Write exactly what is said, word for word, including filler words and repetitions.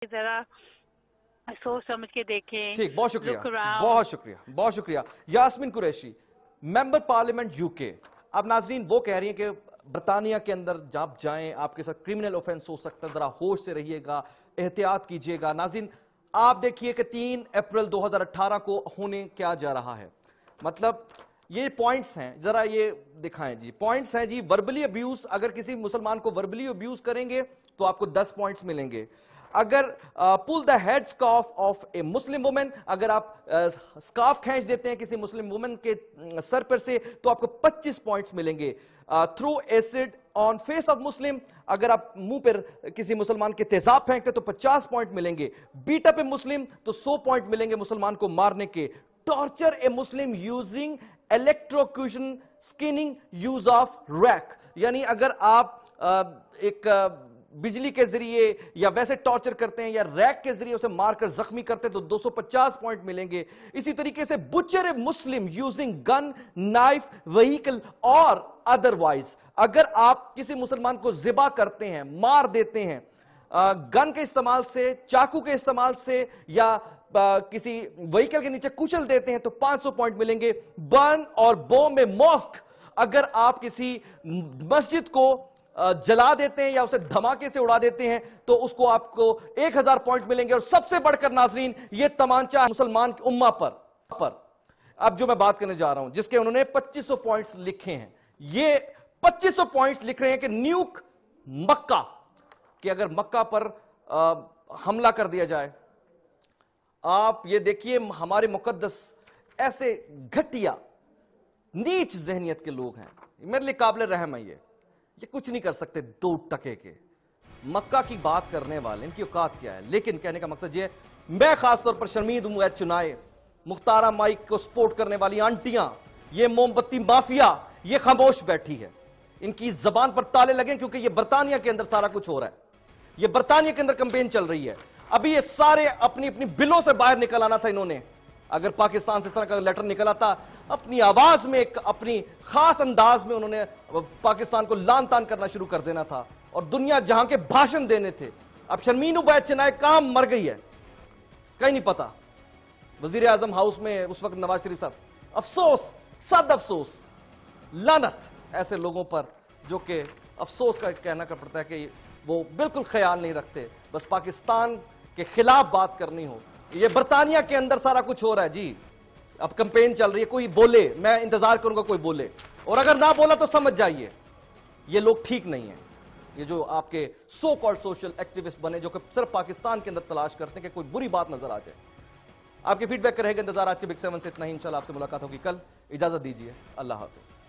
ज़रा सोच समझ के देखें। ठीक, बहुत शुक्रिया, बहुत शुक्रिया, बहुत शुक्रिया। Yasmin Qureshi, member parliament UK. अब नाजरीन वो कह रही हैं कि बरतानिया के अंदर जब जाएं आपके साथ क्रिमिनल ऑफेंस हो सकता है, जरा होश से रहिएगा, एहतियात कीजिएगा। नाजरीन आप देखिए कि तीन अप्रैल दो हज़ार अठारह को होने क्या जा रहा है। मतलब ये पॉइंट्स हैं, जरा ये दिखाएं जी। पॉइंट्स हैं जी, वर्बली अब्यूज, अगर किसी मुसलमान को वर्बली अब्यूज करेंगे तो आपको दस पॉइंट्स मिलेंगे। अगर pull the head scarf off a Muslim women, अगर आप स्कार्फ खींच देते हैं किसी मुस्लिम वुमेन के uh, सर पर से तो आपको पच्चीस पॉइंट्स मिलेंगे। Throw acid on face of Muslim, अगर आप मुंह पर किसी मुसलमान के तेजाब फेंकते तो पचास पॉइंट मिलेंगे। बीट अप ए मुस्लिम तो सौ पॉइंट मिलेंगे मुसलमान को मारने के। Torture a Muslim using electrocution skinning use of rack, यानी अगर आप uh, एक uh, बिजली के जरिए या वैसे टॉर्चर करते हैं या रैक के जरिए उसे मारकर जख्मी करते हैं तो दो सौ पचास पॉइंट मिलेंगे। इसी तरीके से butcher a Muslim using gun knife vehicle और अदरवाइज, अगर आप किसी मुसलमान को जिबा करते हैं, मार देते हैं गन के इस्तेमाल से, चाकू के इस्तेमाल से या आ, किसी व्हीकल के नीचे कुचल देते हैं तो पांच सौ पॉइंट मिलेंगे। बर्न और बॉम्ब ए मॉस्क, अगर आप किसी मस्जिद को जला देते हैं या उसे धमाके से उड़ा देते हैं तो उसको आपको एक हजार पॉइंट मिलेंगे। और सबसे बढ़कर नाजरीन ये तमांचा मुसलमान की उम्मा पर पर अब जो मैं बात करने जा रहा हूं, जिसके उन्होंने पच्चीस सौ पॉइंट्स लिखे हैं, ये पच्चीस सौ पॉइंट्स लिख रहे हैं कि न्यूक मक्का, कि अगर मक्का पर आ, हमला कर दिया जाए। आप ये देखिए हमारे मुकद्दस ऐसे घटिया नीच जहनियत के लोग हैं, मेरे लिए काबिल रहम है। ये ये कुछ नहीं कर सकते दो टके के। मक्का की बात करने वाले, इनकी औकात क्या है। लेकिन कहने का मकसद ये है, मैं खासतौर पर शर्मीद हूं चुनाए मुख्तारा माइक को सपोर्ट करने वाली आंटियां, ये मोमबत्ती माफिया, ये खामोश बैठी है। इनकी जबान पर ताले लगे क्योंकि ये बरतानिया के अंदर सारा कुछ हो रहा है, ये बरतानिया के अंदर कैंपेन चल रही है। अभी ये सारे अपनी अपनी बिलों से बाहर निकल आना था इन्होंने। अगर पाकिस्तान से इस तरह का लेटर निकला था, अपनी आवाज में एक अपनी खास अंदाज में उन्होंने पाकिस्तान को लान तान करना शुरू कर देना था और दुनिया जहां के भाषण देने थे। अब शर्मीन उबैद चनाए काम मर गई है, कहीं नहीं पता। वजीर आजम हाउस में उस वक्त नवाज शरीफ साहब, अफसोस, सद अफसोस, लानत ऐसे लोगों पर जो कि अफसोस का कहना कर पड़ता है कि वो बिल्कुल ख्याल नहीं रखते, बस पाकिस्तान के खिलाफ बात करनी हो। ये बरतानिया के अंदर सारा कुछ हो रहा है जी। अब कैंपेन चल रही है, कोई बोले, मैं इंतजार करूंगा कोई बोले, और अगर ना बोला तो समझ जाइए ये लोग ठीक नहीं है। ये जो आपके सो कॉल्ड सोशल एक्टिविस्ट बने जो कि सिर्फ पाकिस्तान के अंदर तलाश करते हैं कि कोई बुरी बात नजर आ जाए। आपके फीडबैक का रहेगा इंतजार। आज के बिग सेवन से इतना ही, इंशाल्लाह आपसे मुलाकात होगी कल। इजाजत दीजिए, अल्लाह हाफिज।